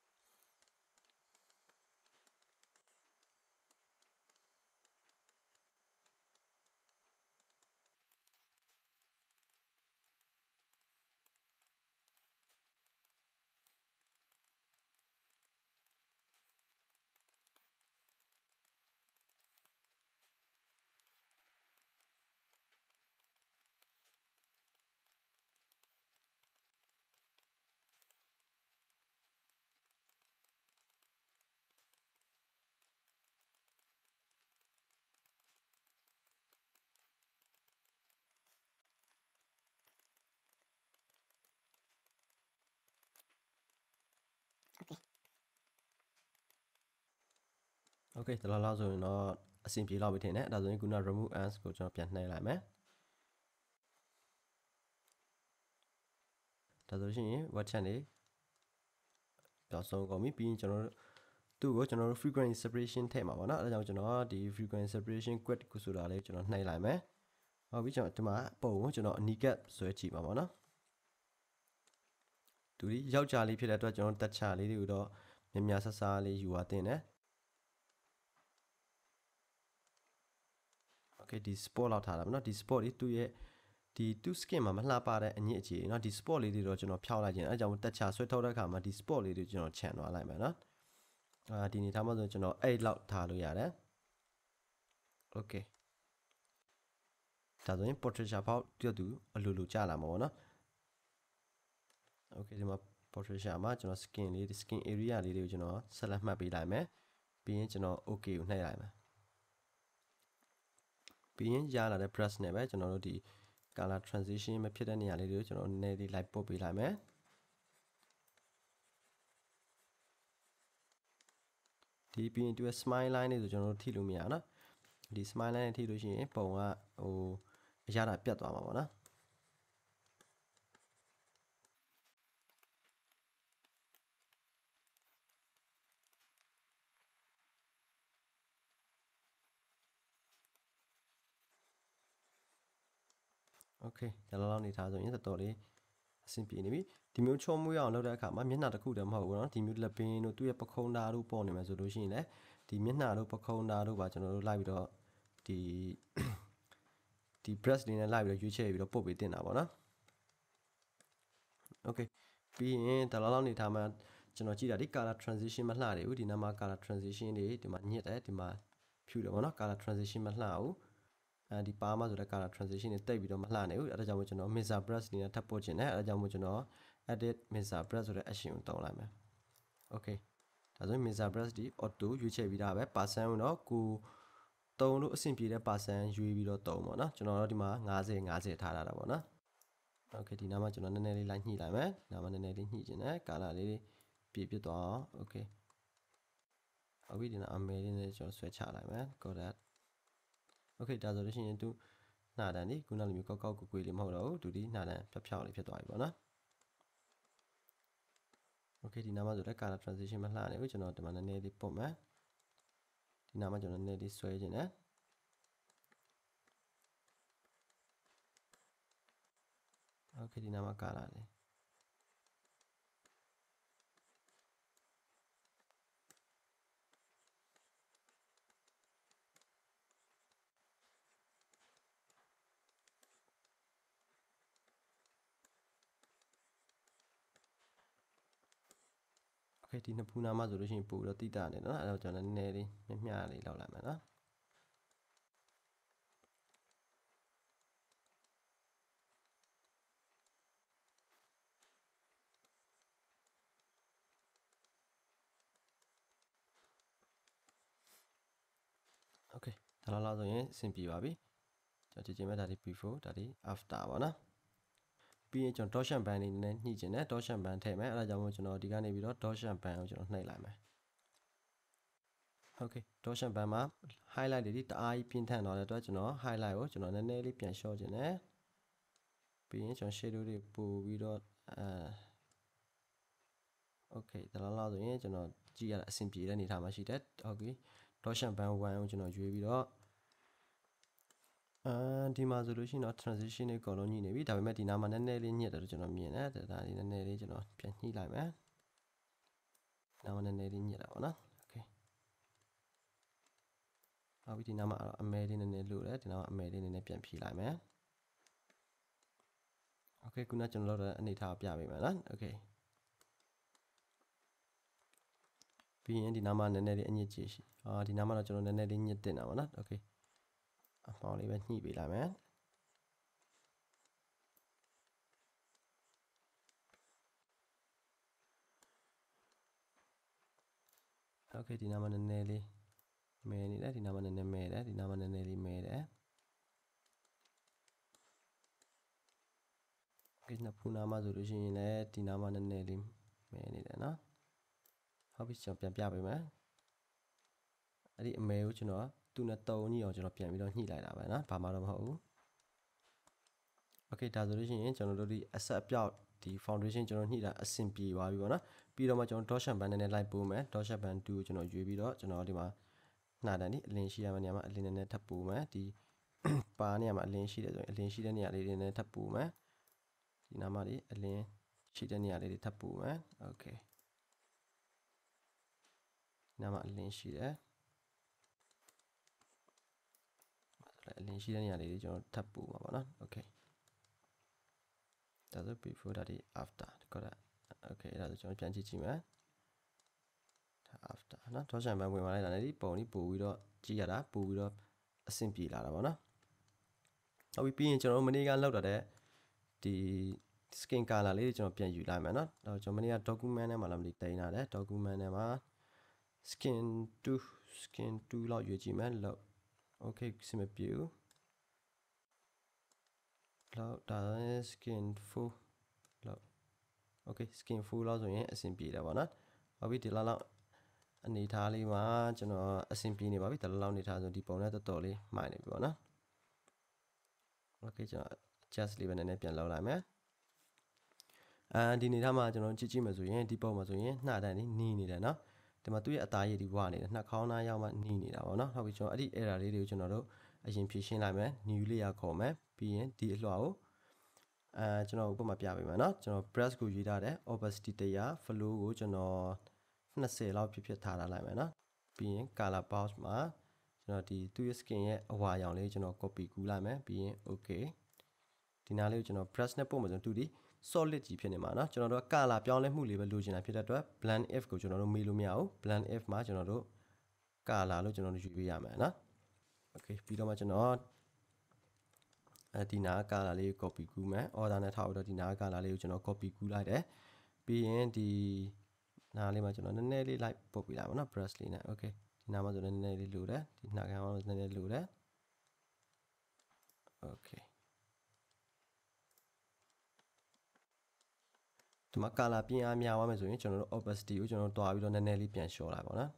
Okay တလားလားဆိုရင်တော့အဆင်ပြေလောက်ပြီထင်တယ်အဲ့ဒါဆိုရင်ခုန remove ants ကိုကျွန်တော်ပြန်နှိပ်လိုက်မယ်ဒါဆိုရှင် word chat နေပျောက်ဆုံးကုန်ပြီပြီးရင်ကျွန်တော်တို့သူ့ကိုကျွန်တော်တို့ frequency separation ထည့်မှာပေါ့နော်အဲ့ဒါကြောင့်ကျွန်တော်ဒီ frequency separation quit ကိုဆိုတာလေးကျွန်တော်နှိပ်လိုက်မယ်ဟုတ်ပြီကျွန်တော်ဒီမှာပုံကိုကျွန်တော်အနီကပ်ဆွဲကြည့်ပါပေါ့နော်သူဒီယောက်ျားလေးဖြစ်တဲ့အတွက်ကျွန်တော်တက်ချလေးတွေကိုတော့မြင်များဆဆလေးယူပါတင်တယ် Okay ဒီ spot လောက်ထားတာပေါ့နော်ဒီ spot လေးသူ့ရဲ့ဒီ two skin မှာမလှပတဲ့အညစ်အကြေเนาะဒီ spot လေးတွေတော့ကျွန်တော်ဖြောက်လိုက်ခြင်းအဲကြောင့်တက်ချဆွဲထုတ်တဲ့အခါမှာဒီ spot လေးတွေကျွန်တော်ခြံသွားလိုက်မယ်เนาะအာဒီနေထားမှာဆိုကျွန်တော်eightလောက်ထားလို့ရတယ် Okay ဒါဆိုရင် portrait ရှာဖောက်တူတူအလိုလိုကြာလာမှာပေါ့နော် Okay ဒီမှာ portrait ရှာမှာကျွန်တော် skin လေးဒီ skin area လေးတွေကိုကျွန်တော်ဆက်လက်မှတ်ပေးလိုက်မယ်ပြီးရင်ကျွန်တော် okay ကိုနှိပ်လိုက်မယ်ပြီးရင်ရလာတဲ့ brush နဲ့ပဲကျွန်တော်တို့ဒီ color transition မဖြစ်တဲ့နေရာလေးတွေကိုကျွန်တော်နည်းနည်းလေး light ပို့ပေးလိုက်မယ်ဒီပြီးရင်သူရဲ့ smile line လေးဆိုကျွန်တော်တို့ထိလို့မရနော်ဒီ smile line နဲ့ထိလို့ရှိရင်ပုံကဟိုအရာတာပြတ်သွားမှာပေါ့နော်โอเคဒါလောက်နေထားဆိုရင်တော်တော်လေးအဆင်ပြေနေပြီဒီမျိုးချောမွေးအောင်လုပ်တဲ့အခါမှာမျက်နှာတစ်ခုတည်းမဟုတ်ဘူးเนาะဒီမျိုးလက်ပင်တို့သူ့ရဲ့ပခုံးသားတို့ပေါ်နေမှာဆိုလို့ရှိရင်လည်းဒီမျက်နှာတို့ပခုံးသားတို့ပါကျွန်တော်တို့လိုက်ပြီးတော့ဒီဒီ brush လေးနဲ့လိုက်ပြီးတော့ရွေးချယ်ပြီးတော့ပုတ်ပေးတင်တာပေါ့နော်โอเคပြီးရင်ဒါလောက်နေထားမှာကျွန်တော်ကြည့်တာဒီ color transition မလှတယ်ဘူးဒီနားမှာ color transition တွေဒီမှာညစ်တယ်ဒီမှာဖြူတယ်ပေါ့နော် color transition မလှဘူးအဲဒီပါမှာဆိုတဲ့ color transition တွေတိတ်ပြီးတော့မလှနိုင်ဘူးအဲဒါကြောင့်မို့ကျွန်တော် mixer brush နေနဲ့ထပ်ပို့ခြင်းနဲ့အဲဒါကြောင့်မို့ကျွန်တော် edit mixer brush ဆိုတဲ့ action ကိုတောင်းလိုက်မယ် okay ဒါဆိုရင် mixer brush ဒီ auto ရွေးချယ်ပြီးသားပဲ percent ကိုတော့ကိုတုံးလို့အဆင်ပြေတဲ့ percent ရွေးပြီးတော့တုံးပေါ့နော်ကျွန်တော်တို့ဒီမှာfifty fiftyထားတာပေါ့နော် okay ဒီနားမှာကျွန်တော်နည်းနည်းလေးလိုက်ညှိလိုက်မယ်နားမှာနည်းနည်းလေးညှိခြင်းနဲ့ color လေးပြည့်ပြည့်သွားအောင် okay အခုဒီနားအမဲလေးနဲ့ကျွန်တော်ဆွဲချလိုက်မယ် got that okay ဒါဆိုလို့ရှိရင်သူနှာတန်ဒီခုနလိုမျိုးကောက်ကောက်ကွယ်ကွယ်လေးမဟုတ်တော့ဘူးသူဒီနှာတန်ဖြောက်ဖြောက်လေးဖြစ်သွားပြီပေါ့နော် okay ဒီနားမှာဆိုတော့ color transition မလှနေဘူးကျွန်တော်ဒီမှာနည်းနည်းလေးပုတ်မယ်ဒီနားမှာကျွန်တော်နည်းနည်းလေးဆွဲခြင်းနဲ့ okay ဒီနားမှာ color လေးokay ဒီနှစ်ဖူးနားမှာဆိုလို့ရှိရင်ပို့တော့တိတာနေနော်အဲ့တော့ကျွန်တော်နည်းနည်းလေးမျက်မျှလေးလောက်လိုက်မယ်နော် okay ဒါလောက်ဆိုရင်အဆင်ပြေပါပြီကျွန်တော်ကြည့်ကြည့်မယ်ဒါဒီ before ဒါဒီ after ပါနော်ပြီးရင်ကျွန်တော် dot band လေးနည်းနည်းညှိခြင်းနဲ့ dot band ထည့်မယ်အဲ့ဒါကြောင့်မို့ကျွန်တော်ဒီကနေပြီးတော့ dot band ကိုကျွန်တော်နှိပ်လိုက်မယ် okay dot band မှာ highlight တွေဒီတအားကြီးပြင်းထန်သွားတဲ့အတွက်ကျွန်တော် highlight ကိုကျွန်တော်နည်းနည်းလေးပြန်လျှော့ခြင်းနဲ့ပြီးရင်ကျွန်တော် shadow တွေပို့ပြီးတော့အဲ okay ဒါလောက်ဆိုရင်ကျွန်တော်ကြည့်ရတာအဆင်ပြေတဲ့အနေထားမှာရှိတယ် okay dot band one ကိုကျွန်တော်ရွေးပြီးတော့အဲဒီမှာဆိုလို့ရှိရင်တော့ transition တွေအကုန်လုံးညှိနေပြီဒါပေမဲ့ဒီနားမှာနည်းနည်းလေးညစ်တယ်လို့ကျွန်တော်မြင်တယ်ဒါလေးနည်းနည်းလေးကျွန်တော်ပြန်ညှိလိုက်မယ်နားမှာနည်းနည်းလေးညစ်တာပေါ့နော် okay နောက်ပြီးဒီနားမှာအမဲလေးနည်းနည်းလို့တယ်ဒီနားမှာအမဲလေးနည်းနည်းပြန်ဖြီးလိုက်မယ် okay ခုနကကျွန်တော်တို့အနေထားပြပေးမယ်နော် okay ပြီးရင်ဒီနားမှာနည်းနည်းလေးအညစ်ကြေးရှိအာဒီနားမှာတော့ကျွန်တော်နည်းနည်းလေးညစ်တင်တာပေါ့နော် okay အပေါင်းလေးပဲညှိပေးလိုက်မယ် okay ဒီနားမှာနည်းနည်းလေးမဲနေတယ်ဒီနားမှာနည်းနည်းမဲတယ်ဒီနားမှာနည်းနည်းလေးမဲတယ် okay နှစ်ဖူးနားမှာဆိုလို့ရှိရင်လည်းဒီနားမှာနည်းနည်းလေးမဲနေတယ်နော်ဟုတ်ပြီကျွန်တော်ပြန်ပြပေးမယ်အဲ့ဒီအမဲကိုကျွန်တော်သူ့နဲ့တုံးကြီးအောင်ကျွန်တော်ပြန်ပြီးတော့ညှိလိုက်တာပဲနော်ဘာမှတော့မဟုတ်ဘူး okay ဒါဆိုလို့ရှိရင်ကျွန်တော်တို့ဒီ asset အပြောက်ဒီ foundation ကျွန်တော်ညှိတာအဆင်ပြေသွားပြီပေါ့နော်ပြီးတော့မှကျွန်တော် dot band နဲ့လိုက်ပို့မယ် dot band twoကိုကျွန်တော်ရွေးပြီးတော့ကျွန်တော်ဒီမှာနှာတန်ဒီအလင်းရှိရမယ့်နေရာမှာအလင်းနဲ့ထပ်ပို့မယ်ဒီပါနေရာမှာအလင်းရှိတယ်ဆိုရင်အလင်းရှိတဲ့နေရာလေးတွေနဲ့ထပ်ပို့မယ်ဒီနားမှာဒီအလင်းရှိတဲ့နေရာလေးတွေထပ်ပို့မယ် okay နားမှာအလင်းရှိတယ်အလင်းရှိတဲ့နေရာလေးတွေကျွန်တော်ထပ်ပို့မှာပေါ့နော် okay ဒါဆို before ဒါဒီ after ဒီကောတာ okay အဲ့ဒါဆိုကျွန်တော်ပြန်ကြည့်ကြည့်မယ်ဒါ after နော် dot band ဝင်လာလိုက်တာလည်းဒီပုံလေးပို့ပြီးတော့ကြည့်ရတာပို့ပြီးတော့အဆင်ပြေလာတာပေါ့နော်ဟုတ်ပြီပြီးရင်ကျွန်တော်မနေ့ကလောက်တာတဲ့ဒီ skin color လေးကျွန်တော်ပြန်ယူလိုက်မယ်နော်တော့ကျွန်တော်မနေ့က document ထဲမှာလာမလို့တင်လာတယ် document ထဲမှာ skin two skin two လောက်ရွေးကြည့်မယ်လောက် okay စမပြေဘူးလောက်ဒါ skin four လောက် okay skin four လောက်ဆိုရင်အဆင်ပြေတယ်ပေါ့နော်ဟုတ်ပြီဒီလောက်လောက်အနေထားလေးမှာကျွန်တော်အဆင်ပြေနေပါပြီဒီလောက်လောက်အနေထားဆိုဒီပုံနဲ့တော်တော်လေးမှိုင်နေပြီပေါ့နော် okay ကျွန်တော် adjust လေးပဲနည်းနည်းပြန်လောက်လိုက်မယ်အဲဒီနေထားမှာကျွန်တော်ကြည့်ကြည့်မယ်ဆိုရင်ဒီပုံမှာဆိုရင်နှာတန်နေနေတယ်နော်ဒီမှာသူ့ရဲ့အသားရည်ဒီဝနေတယ်နှာခေါင်းသားရောက်မှနေနေတာပေါ့နော်ဟုတ်ပြီကျွန်တော်အဲ့ဒီ error လေးတွေကိုကျွန်တော်တို့အရင်ဖြည့်ရှင်းလိုက်မယ် new layer ခေါ်မယ်ပြီးရင်ဒီအလွှာကိုအဲကျွန်တော်ဥပမာပြပေးမယ်နော်ကျွန်တော် brush ကိုရေးထားတယ် opacity တစ်ရာ flow ကိုကျွန်တော်twentyလောက်ဖြစ်ဖြစ်ထားထားလိုက်မယ်နော်ပြီးရင် color box မှာကျွန်တော်ဒီသူ့ရဲ့ skin ရဲ့အဝါရောင်လေးကျွန်တော် copy ကူးလိုက်မယ်ပြီးရင် okay ဒီနားလေးကိုကျွန်တော် brush နဲ့ပို့မှာဆိုတူဒီ solid ကြီးဖြစ်နေမှာเนาะကျွန်တော်တို့က color ပြောင်းလဲမှုလေးပဲလိုချင်တာဖြစ်တဲ့အတွက် blend if ကိုကျွန်တော်တို့မေးလို့မရဘူး blend if မှာကျွန်တော်တို့ color လို့ကျွန်တော်တို့ယူပေးရမယ်เนาะ okay ပြီးတော့မှကျွန်တော်အဲဒီနား color လေးကို copy ကူးမယ် order နဲ့ထားပြီးတော့ဒီနား color လေးကိုကျွန်တော် copy ကူးလိုက်တယ်ပြီးရင်ဒီနားလေးမှာကျွန်တော်နည်းနည်းလေး light ပုတ်ပေးလိုက်ပါเนาะ brush လေးနဲ့ okay ဒီနားမှာဆိုနည်းနည်းလေးလိုတယ်ဒီနှာခေါင်းမှာနည်းနည်းလိုတယ် okayဒီမှာ color ပြင်အားများသွားမယ်ဆိုရင်ကျွန်တော်တို့ opacity ကိုကျွန်တော်တွားပြီးတော့နည်းနည်းလေးပြန်လျှော့လိုက်ပါတော့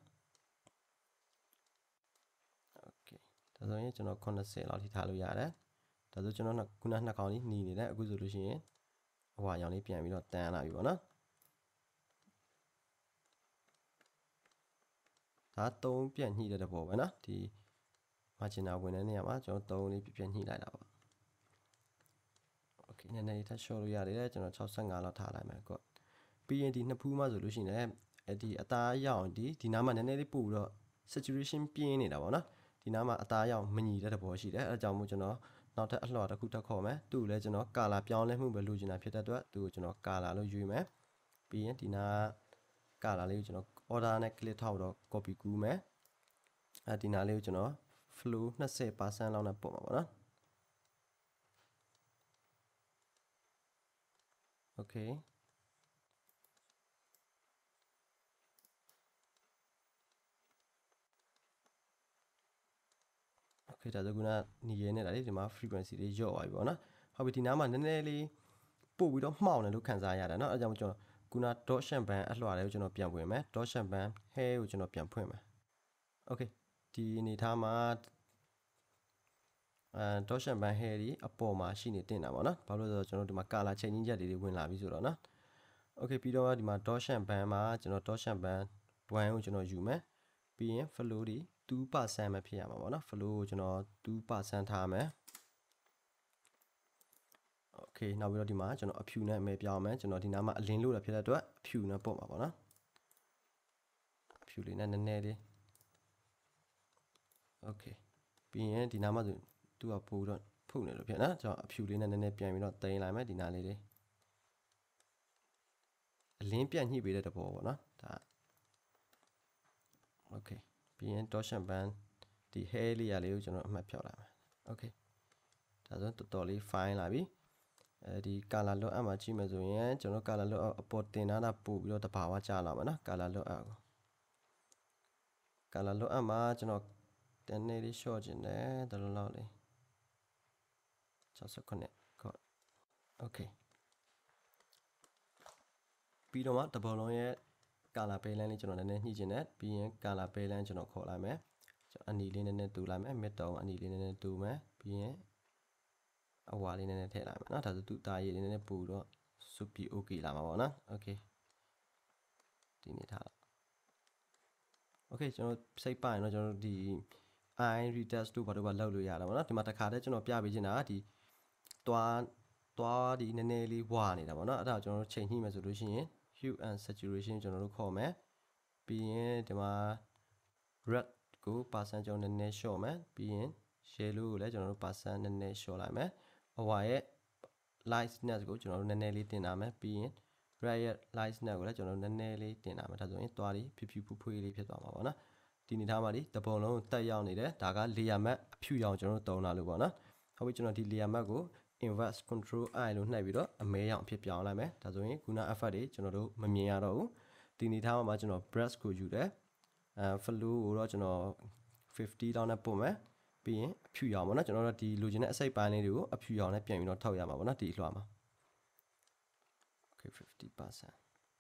okay ဒါဆိုရင်ကျွန်တော်eightyလောက်ထိထားလို့ရတယ်ဒါဆိုကျွန်တော်ခုနနှစ်ကောင်လေးหนีနေတယ်အခုဆိုလို့ရှိရင်ဟိုဟာရောင်လေးပြန်ပြီးတော့တန်းလာပြီပေါ့နော်ဒါသုံးပြန်ညှိတဲ့တဘောပဲနော်ဒီ margin ဝင်တဲ့နေရာမှာကျွန်တော်သုံးလေးပြန်ညှိလိုက်တာပေါ့ okay နည်းနည်းလေးထပ်လျှော့လို့ရတယ်ကျွန်တော်sixty-fiveလောက်ထားလိုက်မယ်ကောပြီးရင်ဒီနှစ်ဖူးမှဆိုလို့ရှိရင်လည်းဒီအသားရောင်ဒီဒီနားမှာနည်းနည်းလေးပို့ပြီးတော့ saturation ပြင်းနေတာပေါ့နော်ဒီနားမှာအသားရောင်မညီတဲ့တဘောရှိတယ်အဲဒါကြောင့်မို့ကျွန်တော်နောက်ထပ်အလှော်တစ်ခုထပ်ခေါ်မယ်သူ့ကိုလည်းကျွန်တော် color ပြောင်းလဲမှုပဲလိုချင်တာဖြစ်တဲ့အတွက်သူ့ကိုကျွန်တော် color လို့ယူမယ်ပြီးရင်ဒီနား color လေးကိုကျွန်တော် order နဲ့ click ထောက်တော့ copy ကူးမယ်အဲဒီနားလေးကိုကျွန်တော် flow twenty percent လောက်နဲ့ပို့မှာပေါ့နော် okay okay ဒါဆိုခုနညီရဲနေတာလေဒီမှာ frequency လေးလျော့သွားပြီပေါ့နော်ဟုတ်ပြီဒီနားမှာနည်းနည်းလေးပို့ပြီးတော့မှောင်တယ်လို့ခံစားရတယ်เนาะအဲကြောင့်ကျွန်တော်ခုန dot band အလှော်လေးကိုကျွန်တော်ပြန်ဖွင့်မယ် dot band hair ကိုကျွန်တော်ပြန်ဖွင့်မယ် okay ဒီအနေထားမှာအဲ dot band hair ဒီအပေါ်မှာရှိနေတင်တာပေါ့နော်ဘာလို့လဲဆိုတော့ကျွန်တော်ဒီမှာ color changing ချက်တွေဝင်လာပြီဆိုတော့เนาะ okay ပြီးတော့ဒီမှာ dot band မှာကျွန်တော် dot band one ကိုကျွန်တော်ယူမယ်ပြီးရင် flow ဒီtwo percent ပဲဖြစ်ရမှာပေါ့နော် flow ကိုကျွန်တော်two percent ထားမယ် okay နောက်ပြီးတော့ဒီမှာကျွန်တော်အဖြူနဲ့အမဲပြောင်းမယ်ကျွန်တော်ဒီနားမှာအလင်းလို့ရဖြစ်တဲ့အတွက်အဖြူနဲ့ပို့မှာပေါ့နော်အဖြူလေးနဲ့နည်းနည်းလေး okay ပြီးရင်ဒီနားမှာဆိုသူကပို့တော့ဖုတ်နေလို့ဖြစ်နော်ကျွန်တော်အဖြူလေးနဲ့နည်းနည်းပြန်ပြီးတော့တင်လိုက်မယ်ဒီနားလေးလေးအလင်းပြန်ညှိပေးတဲ့တဘောပေါ့နော်ဒါ okay ပြီးရင် dot band ဒီ hair လေးရလေးကိုကျွန်တော်အမှတ်ဖြောက်လိုက်မယ် okay ဒါဆိုတော်တော်လေး fine လာပြီအဲဒီ color လွတ်အပ်မှာကြည့်မယ်ဆိုရင်ကျွန်တော် color လွတ်အပေါ်တင်ထားတာပို့ပြီးတော့တဘာဝကျလာမှာနော် color လွတ်အပ်ကို color လွတ်အပ်မှာကျွန်တော်တန်းနေလေး short ခြင်းတယ်ဒါလိုလောက်လေးsixty-nineခေါ် okay ပြီးတော့မှတဘောလုံးရဲ့ color balance လေးကျွန်တော်နည်းနည်းညှိခြင်းတယ်ပြီးရင် color balance ကျွန်တော်ခေါ်လိုက်မယ်အနီလေးနည်းနည်းတူလိုက်မယ် mid tone အနီလေးနည်းနည်းတူမယ်ပြီးရင်အဝါလေးနည်းနည်းထည့်လိုက်မယ်เนาะဒါဆိုသူတာရည်လေးနည်းနည်းပူတော့စုပြီး okay လာမှာပေါ့နော် okay ဒီနေထား okay ကျွန်တော်စိတ်ပိုင်တော့ကျွန်တော်ဒီ i retest တို့ဘာတို့ဘာလောက်လို့ရတာပေါ့နော်ဒီမှာတစ်ခါတည်းကျွန်တော်ပြပေးချင်တာဒီသွားသွားဒီနည်းနည်းလေးဝါနေတာပေါ့နော်အဲ့ဒါကျွန်တော်တို့ချိန်ညှိမယ်ဆိုလို့ရှိရင် hue and saturation ကျွန်တော်တို့ခေါ်မယ်ပြီးရင်ဒီမှာ red ကို percent ကျွန်တော်နည်းနည်း short မယ်ပြီးရင် yellow ကိုလည်းကျွန်တော်တို့ percent နည်းနည်း short လိုက်မယ်အဝါရဲ့ lightness ကိုကျွန်တော်တို့နည်းနည်းလေးတင်လာမယ်ပြီးရင် red ရဲ့ lightness ကိုလည်းကျွန်တော်တို့နည်းနည်းလေးတင်လာမယ်ဒါဆိုရင်သွားပြီးဖြူဖြူဖွေးဖွေးလေးဖြစ်သွားမှာပေါ့နော်ဒီနေထားမှာဒီတပုံလုံးတက်ရောက်နေတယ်ဒါက layer mask အဖြူရောင်ကျွန်တော်တို့တုံးလာလို့ပေါ့နော်ဟုတ်ပြီကျွန်တော်ဒီ layer mask ကို inverse control i လို့နှိပ်ပြီးတော့အမဲရောင်အဖြစ်ပြောင်းလိုက်မယ်ဒါဆိုရင်ခုန effect တွေကျွန်တော်တို့မမြင်ရတော့ဘူးဒီနေထားမှာကျွန်တော် brush ကိုယူတယ်အဲ flow ကိုတော့ကျွန်တော်fiftyတောင်းနဲ့ပို့မယ်ပြီးရင်အဖြူရောင်ပေါ့နော်ကျွန်တော်တို့ဒီလိုချင်တဲ့အစိပ်ပိုင်းလေးတွေကိုအဖြူရောင်နဲ့ပြန်ပြီးတော့ထောက်ရမှာပေါ့နော်ဒီအလွှာမှာ okay fifty percent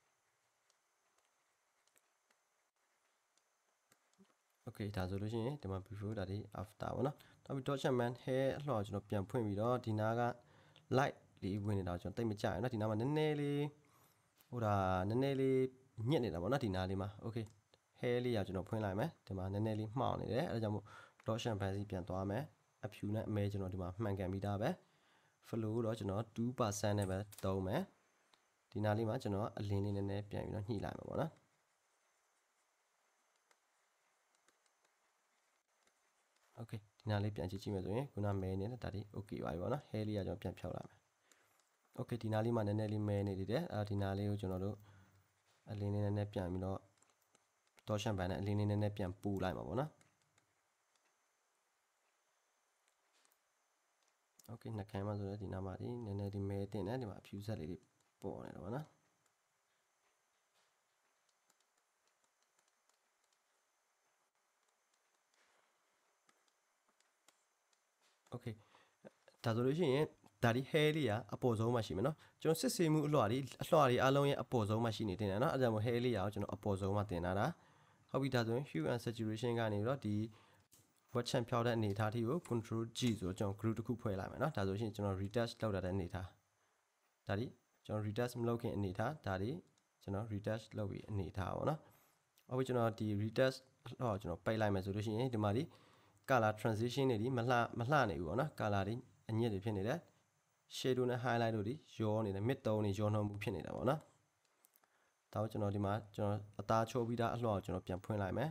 okay ဒါဆိုလို့ရှိရင်ဒီမှာ before ဒါဒီ after ပေါ့နော်နောက်ပြီး dot man hair အလွှာကျွန်တော်ပြန်ဖွင့်ပြီးတော့ဒီနားက light လေးဝင်နေတာကျွန်တော်တိတ်မကြရနော်ဒီနားမှာနည်းနည်းလေးဟိုဒါနည်းနည်းလေးညစ်နေတာပေါ့နော်ဒီနားလေးမှာ okay hair လေးရကျွန်တော်ဖွင့်လိုက်မယ်ဒီမှာနည်းနည်းလေးမှောင်နေတယ်အဲဒါကြောင့်မို့ dot man စီပြန်သွားမယ်အဖြူနဲ့အမဲကျွန်တော်ဒီမှာမှန်ကန်ပြီးသားပဲ flow တော့ကျွန်တော် two percent နဲ့ပဲသုံးမယ်ဒီနားလေးမှာကျွန်တော်အလင်းလေးနည်းနည်းပြန်ပြီးတော့ညှိလိုက်မှာပေါ့နော်โอเคဒီနားလေးပြန်ကြည့်ကြည့်မယ်ဆိုရင်ခုနမဲနေတဲ့ဒါဒီ okay ပါပြီပေါ့နော် hair လေးကကျွန်တော်ပြန်ဖြောက်လာမယ် okay ဒီနားလေးမှာနည်းနည်းလေးမဲနေသေးတယ်အဲဒီနားလေးကိုကျွန်တော်တို့အလင်းလေးနည်းနည်းပြန်ပြီးတော့ dot man နဲ့အလင်းလေးနည်းနည်းပြန်ပူလိုက်မှာပေါ့နော် okay နှာခမ်းမှာဆိုတော့ဒီနားမှာဒီနည်းနည်းဒီမဲတင်တယ်ဒီမှာအဖြူဆက်လေးတွေပေါ်နေတော့ဗောနော် okay ဒါဆိုလို့ရှိရင်ဒါဒီ hair လေးကအပေါ်ဆုံးမှာရှိမယ်နော်ကျွန်တော်စစ်ဆေးမှုအလွှာတွေအလွှာတွေအားလုံးရဲ့အပေါ်ဆုံးမှာရှိနေတင်တယ်နော်အဲဒါကြောင့်မို့ hair လေးရအောင်ကျွန်တော်အပေါ်ဆုံးမှာတင်လာတာဟုတ်ပြီဒါဆိုရင် hue and saturation ကနေပြီးတော့ဒီ wet champ ဖြောက်တဲ့အနေအထားထိကို control G ဆိုတော့ကျွန်တော် group တစ်ခုဖွဲ့လိုက်မယ်နော်ဒါဆိုရင်ကျွန်တော် retouch လောက်တာတဲ့အနေအထားဒါဒီကျွန်တော် retouch မလုပ်ခင်အနေအထားဒါဒီကျွန်တော် retouch လုပ်ပြီးအနေအထားပါနော်ဟုတ်ပြီကျွန်တော်ဒီ retouch ဟောကျွန်တော်ပိတ်လိုက်မယ်ဆိုလို့ရှိရင်ဒီမှာဒီ color transition တွေဒီမလှမလှနေဘူးပေါ့နော် color တွေအညစ်တွေဖြစ်နေတယ် shadow နဲ့ highlight တို့ဒီရောနေတယ် mid tone တွေရောနှောမှုဖြစ်နေတာပေါ့နော်ဒါကိုကျွန်တော်ဒီမှာကျွန်တော်အသားချိုးပြီးသားအလှော်ကိုကျွန်တော်ပြန်ဖွင့်လိုက်မယ်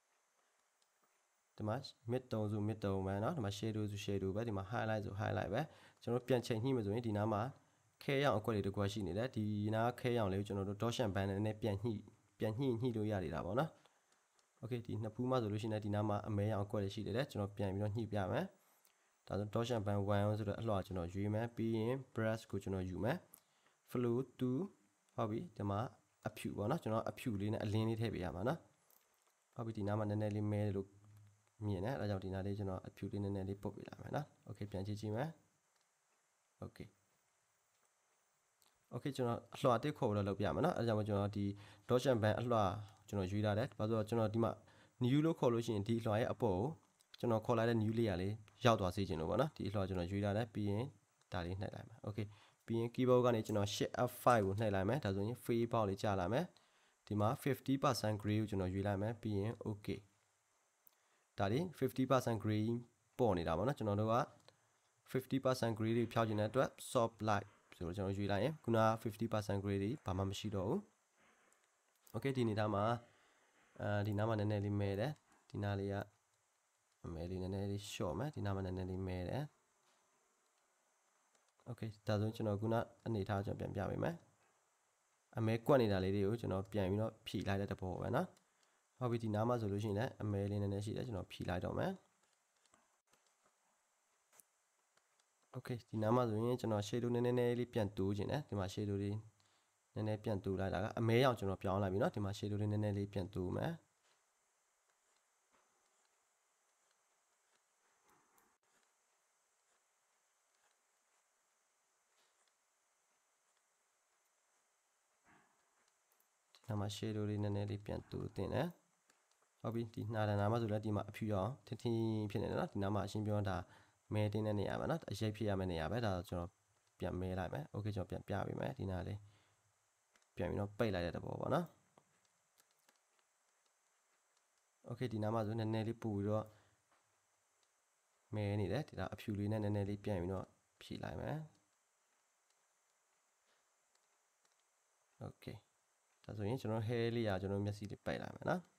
ဒီမှာ mid tone ဆို mid tone ပဲเนาะဒီမှာ shadow ဆို shadow ပဲဒီမှာ highlight ဆို highlight ပဲကျွန်တော်ပြန်ချိန်ညှိမယ်ဆိုရင်ဒီနားမှာခဲရောင်အကွက်တွေတကွက်ရှိနေတယ်ဒီနားခဲရောင်လေးကိုကျွန်တော်တို့ dot band နဲ့နည်းနည်းပြန်ညှိပြန်ညှိညှိလို့ရနေတာပေါ့နော် okay ဒီနှစ်ဖူးမှဆိုလို့ရှိရင်ဒီနားမှာအမဲရောင်အကွက်တွေရှိနေတယ်ကျွန်တော်ပြန်ပြီးတော့ညှိပြမယ်ဒါဆို dot band one ဆိုတော့အလှော်ကျွန်တော်ရွေးမယ်ပြီးရင် brush ကိုကျွန်တော်ယူမယ် flow two ဟုတ်ပြီဒီမှာအဖြူပေါ့နော်ကျွန်တော်အဖြူလေးနဲ့အလင်းလေးထည့်ပေးရမှာနော်ဟုတ်ပြီဒီနားမှာနည်းနည်းလေးမဲလို့မြင်တယ်အဲဒါကြောင့်ဒီနားလေးကျွန်တော်အဖြူလေးနည်းနည်းလေးပုတ်ပေးလိုက်မယ်နော် okay ပြန်ကြည့်ကြည့်မယ် okay okay ကျွန်တော်အလှော်တစ်ခေါ်လို့လုပ်ပြမယ်နော်အဲဒါကြောင့်ကျွန်တော်ဒီ dot band အလှော်ကျွန်တော်ရွေးထားတယ်ဘာလို့ဆိုတော့ကျွန်တော်ဒီမှာ new လို့ခေါ်လို့ရှိရင်ဒီအလှော်ရဲ့အပေါ်ကိုကျွန်တော်ခေါ်လိုက်တဲ့ new layer လေးရောက်သွားစေချင်လို့ပေါ့နော်ဒီအလှော်ကျွန်တော်ရွေးထားတယ်ပြီးရင်ဒါလေးနှိပ်လိုက်မယ် okay ပြီးရင် keyboard ကနေကျွန်တော် shift F five ကိုနှိပ်လိုက်မယ်ဒါဆိုရင် fade ပေါက်လေးကြာလာမယ်ဒီမှာ fifty percent gray ကိုကျွန်တော်ရွေးလိုက်မယ်ပြီးရင် okay ဒါလေး fifty percent gray ပေါ်နေတာပေါ့နော်ကျွန်တော်တို့က fifty percent gray တွေဖြောက်ခြင်းတဲ့အတွက် soft light ဆိုတော့ကျွန်တော်ရွေးလိုက်ရင်ခုနက fifty percent gray တွေဘာမှမရှိတော့ဘူး okay ဒီနေသားမှာအဲဒီနားမှာနည်းနည်းလေးမဲတယ်ဒီနားလေးကအမဲလေးနည်းနည်းလေး short မယ်ဒီနားမှာနည်းနည်းလေးမဲတယ် okay ဒါဆိုကျွန်တော်ခုနအနေထားကျွန်တော်ပြန်ပြပေးမယ်အမဲကွက်နေတာလေးတွေကိုကျွန်တော်ပြန်ပြီးတော့ဖြီလိုက်တဲ့တဘောပဲเนาะဟုတ်ပြီဒီနားမှာဆိုလို့ရှိရင်လည်းအမဲလေးနည်းနည်းရှိတယ်ကျွန်တော်ဖြီလိုက်တော့မယ် okay ဒီနားမှာဆိုရင်ကျွန်တော် shadow နည်းနည်းလေးပြန်တိုးခြင်းတယ်ဒီမှာ shadow လေးနည်းနည်းပြန်တိုးလိုက်တာကအမဲရောင်ကျွန်တော်ပြောင်းလိုက်ပြီเนาะဒီမှာ shadow လေးနည်းနည်းလေးပြန်တိုးမယ်ဒီမှာ shadow လေးနည်းနည်းလေးပြန်တိုးတင်တယ်ဟုတ်ပြီဒီနားနားမှာဆိုလဲဒီမှာအဖြူရောထင်းထင်းဖြစ်နေတယ်နော်ဒီနားမှာအရှင်းပြောတာမဲတင်းတဲ့နေရာမှာနော်အရေးဖြစ်ရမယ့်နေရာပဲဒါကျွန်တော်ပြန်မဲလိုက်မယ်โอเคကျွန်တော်ပြန်ပြပေးမယ်ဒီနားလေးပြန်ပြီးတော့ပိတ်လိုက်တဲ့သဘောပေါ့နော်โอเคဒီနားမှာဆိုနည်းနည်းလေးပူပြီးတော့မဲနေတယ်ဒီလားအဖြူလေးနဲ့နည်းနည်းလေးပြန်ပြီးတော့ဖြည့်လိုက်မယ်โอเคဒါဆိုရင်ကျွန်တော် hair လေးရာကျွန်တော်မျက်စိလေးပိတ်လိုက်မယ်နော်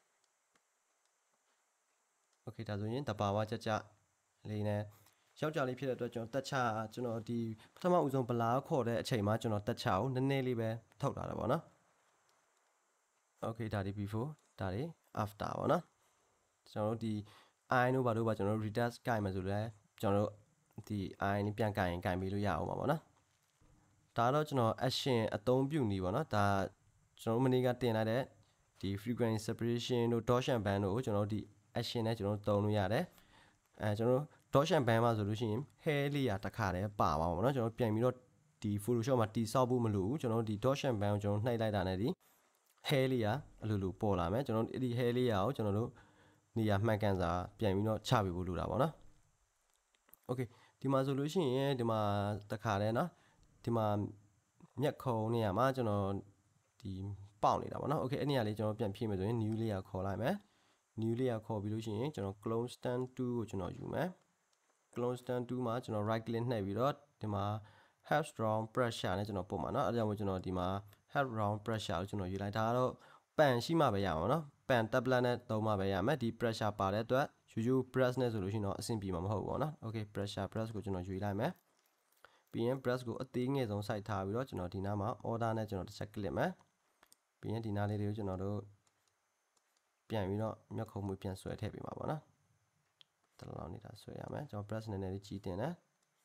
โอเคဒါဆိုရင်တဘာဝကြကြလေးနဲ့ယောက်ျားလေးဖြစ်တဲ့အတွက်ကျွန်တော်တက်ချကျွန်တော်ဒီပထမဦးဆုံးဗလာခေါ်တဲ့အချိန်မှာကျွန်တော်တက်ချကိုနည်းနည်းလေးပဲထုတ်ထားတာပေါ့နော်โอเคဒါဒီ before ဒါဒီ after ပေါ့နော်ကျွန်တော်တို့ဒီ i တို့ဘာတို့ဘာကျွန်တော်တို့ redax ကြိုင်မှာဆိုလဲကျွန်တော်တို့ဒီ i นี่ပြန်ကြိုင်ရင်ကြိုင်ပြီးလို့ရအောင်ပါပေါ့နော်ဒါတော့ကျွန်တော် action အသုံးပြုနည်းပေါ့နော်ဒါကျွန်တော်တို့မနေ့ကတင်လိုက်တဲ့ဒီ frequency separation တို့ Gaussian band တို့ကိုကျွန်တော်ဒီ action နဲ့ကျွန်တော်တို့သုံးလို့ရတယ်အဲကျွန်တော်တို့ Gaussian band မှာဆိုလို့ရှိရင် hair လေးရာတစ်ခါတည်းပါပါပေါ့နော်ကျွန်တော်ပြန်ပြီးတော့ဒီ Photoshop မှာတိဆောက်ဖို့မလိုဘူးကျွန်တော်တို့ဒီ Gaussian band ကိုကျွန်တော်နှိပ်လိုက်တာနဲ့ဒီ hair လေးရာအလိုလိုပေါ်လာမယ်ကျွန်တော်ဒီ hair လေးရာကိုကျွန်တော်တို့နေရာမှန်ကန်စွာပြန်ပြီးတော့ချပေးဖို့လိုတာပေါ့နော်โอเคဒီမှာဆိုလို့ရှိရင်ဒီမှာတစ်ခါတည်းနော်ဒီမှာမျက်ခုံးနေရာမှာကျွန်တော်ဒီပေါက်နေတာပေါ့နော်โอเคအဲ့နေရာလေးကျွန်တော်ပြန်ဖြည့်မယ်ဆိုရင် new layer ခေါ်လိုက်မယ် new layer ခေါ်ပြီးလို့ရှိရင်ကျွန်တော် clone stand two ကိုကျွန်တော်ယူမယ် clone stand two မှာကျွန်တော် right click နှိပ်ပြီးတော့ဒီမှာ half round pressure နဲ့ကျွန်တော်ပို့မှာเนาะအဲဒါကြောင့်ကျွန်တော်ဒီမှာ half round pressure ကိုကျွန်တော်ယူလိုက်ဒါကတော့ပန်ရှိမှပဲရအောင်เนาะပန် tablet နဲ့သုံးမှပဲရမယ်ဒီ pressure ပါတဲ့အတွက် ယူယူ brush နဲ့ဆိုလို့ရှိရင်တော့အဆင်ပြေမှာမဟုတ်ဘူးပေါ့เนาะ okay pressure brush ကိုကျွန်တော်ယူလိုက်မယ်ပြီးရင် brush ကိုအသေးငယ်ဆုံးစိုက်ထားပြီးတော့ကျွန်တော်ဒီနားမှာ order နဲ့ကျွန်တော်တစ်ချက် click မယ်ပြီးရင်ဒီနားလေးတွေကိုကျွန်တော်တို့ပြန်ပြီးတော့မျက်ခုံးမွေးပြန်ဆွဲထည့်ပေးမှာပေါ့နော်တလောင်းနေတာဆွဲရမယ်ကျွန်တော် brush နည်းနည်းလေးကြီးတင်တယ်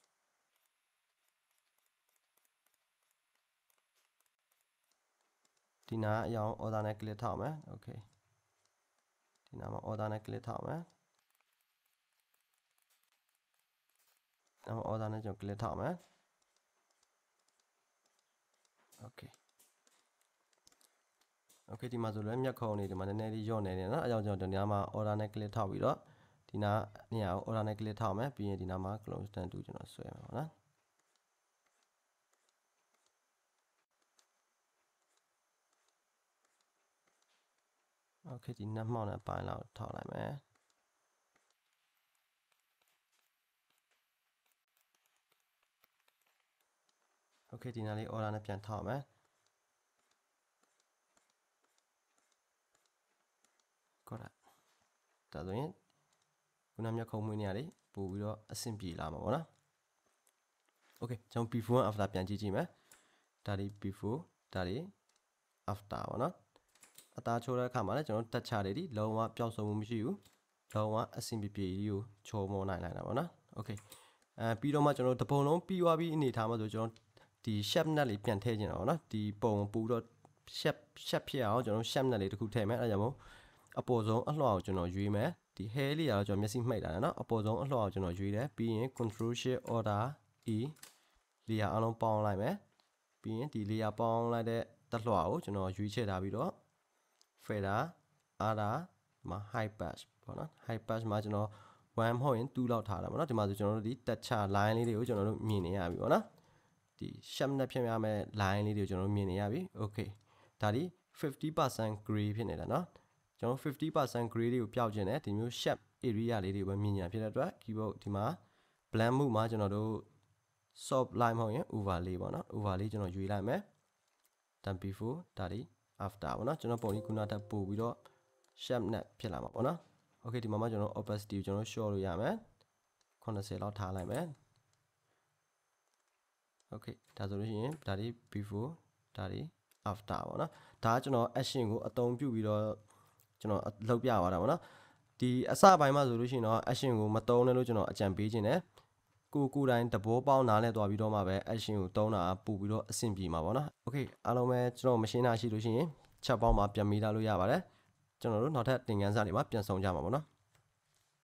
ဒီနားအရောင် order နဲ့ click ထောက်မယ် okay ဒီနားမှာ order နဲ့ click ထောက်မယ်နောက် order နဲ့ကျွန်တော် click ထောက်မယ် okay okay ဒီမှာဆိုလည်းမျက်ခုံးနေဒီမှာနည်းနည်းလေးညော့နေတယ်နော်အဲကြောင့်ကျွန်တော်ဒီနားမှာ order နဲ့ click ထောက်ပြီးတော့ဒီနားနေရာကို order နဲ့ click ထောက်မယ်ပြီးရင်ဒီနားမှာ clone stand two ကျွန်တော်ဆွဲမှာပေါ့နော် okay ဒီနက်မှောက်နဲ့ပိုင်းလောက်ထောက်လိုက်မယ် okay ဒီနားလေး order နဲ့ပြန်ထောက်မယ်ကောတာဒါဆိုရင်ခုနမျက်ခုံးမွေးနေရလေပို့ပြီးတော့အဆင်ပြေလာမှာပေါ့နော် okay ကျွန်တော် before and after ပြန်ကြည့်ကြည့်မယ်ဒါဒီ before ဒါဒီ after ပေါ့နော်အသားချိုးတဲ့အခါမှာလည်းကျွန်တော်တက်ချတွေဒီလုံးဝပျောက်ဆုံးမှုမရှိဘူးလုံးဝအဆင်ပြေပြေကြီးကိုချိုးမောနိုင်လိုက်တာပေါ့နော် okay အဲပြီးတော့မှကျွန်တော်တပုံလုံးပြီးသွားပြီးအနေထားမှာဆိုကျွန်တော်ဒီ shape net လေးပြန်ထည့်ခြင်းတော့နော်ဒီပုံပူတော့ shape shape ဖြစ်အောင်ကျွန်တော် shape net လေးတစ်ခုထည့်မယ်အဲဒါကြောင့်မို့အပေါ်ဆုံးအလှော်ကိုကျွန်တော်ရွေးမယ်ဒီ hair လေးကတော့ကျွန်တော်မျက်စိမှိတ်တာနော်အပေါ်ဆုံးအလှော်ကိုကျွန်တော်ရွေးတယ်ပြီးရင် control shift order e layer အလုံးပေါင်းလိုက်မယ်ပြီးရင်ဒီ layer ပေါင်းလိုက်တဲ့တလှော်ကိုကျွန်တော်ရွေးချယ်ထားပြီးတော့ fader other မှာ high pass ပေါ့နော် high pass မှာကျွန်တော်one မဟုတ်ရင်twoလောက်ထားတာပေါ့နော်ဒီမှာဆိုကျွန်တော်တို့ဒီ texture line လေးတွေကိုကျွန်တော်တို့မြင်နေရပြီပေါ့နော်ဒီ shape နဲ့ဖြစ်ရမယ့် line လေးတွေကိုကျွန်တော်တို့မြင်နေရပြီ okay ဒါဒီ fifty percent gray ဖြစ်နေတာเนาะကျွန်တော် fifty percent gray တွေကိုပျောက်ခြင်းနဲ့ဒီမျိုး shape area လေးတွေပဲမြင်ညာဖြစ်တဲ့အတွက် keyboard ဒီမှာ blend move မှာကျွန်တော်တို့ soft line မဟုတ်ရင် overlay ပေါ့နော် overlay ကျွန်တော်ရွေးလိုက်မယ် then before ဒါဒီ after ပေါ့နော်ကျွန်တော်ပုံကြီးခုနတက်ပို့ပြီးတော့ shape နဲ့ဖြစ်လာမှာပေါ့နော် okay ဒီမှာမှကျွန်တော် opacity ကိုကျွန်တော် short လို့ရမယ်eightyလောက်ထားလိုက်မယ် okay ဒါဆိုလို့ရှိရင်ဒါဒီ before ဒါဒီ after ပေါ့နော်ဒါကကျွန်တော် action ကိုအသုံးပြုပြီးတော့ကျွန်တော်လုပ်ပြသွားတာပေါ့နော်ဒီအစပိုင်းမှာဆိုလို့ရှိရင်တော့ action ကိုမသုံးနဲ့လို့ကျွန်တော်အကြံပေးခြင်းတယ်ကိုကိုတိုင်းသဘောပေါက်နားလဲသွားပြီးတော့မှပဲ action ကိုသုံးတာပို့ပြီးတော့အဆင်ပြေမှာပေါ့နော် okay အားလုံးပဲကျွန်တော်မရှင်းတာရှိလို့ရှိရင် chat box မှာပြန်မိလာလို့ရပါတယ်ကျွန်တော်တို့နောက်ထပ်သင်ခန်းစာတွေမှာပြန်ဆောင်ကြမှာပေါ့နော်